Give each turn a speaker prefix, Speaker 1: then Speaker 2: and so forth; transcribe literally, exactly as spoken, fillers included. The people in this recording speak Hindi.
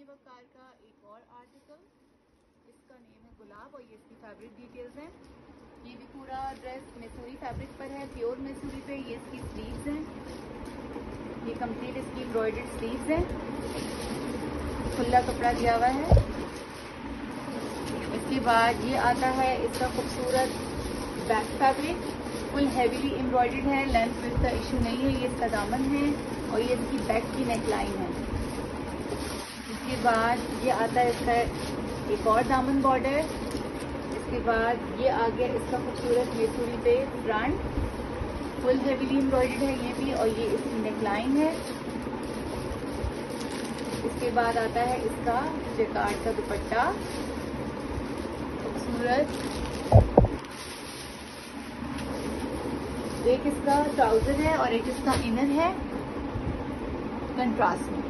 Speaker 1: वकार का एक और आर्टिकल, इसका नेम है गुलाब और ये इसकी फैब्रिक डिटेल्स हैं। ये भी पूरा ड्रेस मैसूरी फैब्रिक पर है, प्योर मैसूरी पे। ये इसकी स्लीव्स हैं, ये कंप्लीट इसकी एम्ब्रॉयडर्ड स्लीव्स हैं, खुला कपड़ा दिया हुआ है। इसके बाद ये आता है इसका खूबसूरत back fabric, full heavily embroidered है, लेंथ विड्थ का इशू नहीं है। ये इसका दामन है और ये इसकी बैक की नेकलाइन है। इसके बाद ये आता है इसका एक और दामन बॉर्डर। इसके बाद ये आ गया इसका खूबसूरत मैसूरी पे फ्रंट, फुल हैवीली एम्ब्रॉयडर्ड है ये भी, और ये इसकी नेकलाइन है। इसके बाद आता है इसका जैकार्ड का दुपट्टा, खूबसूरत। एक इसका ट्राउजर है और एक इसका इनर है कंट्रास्ट में।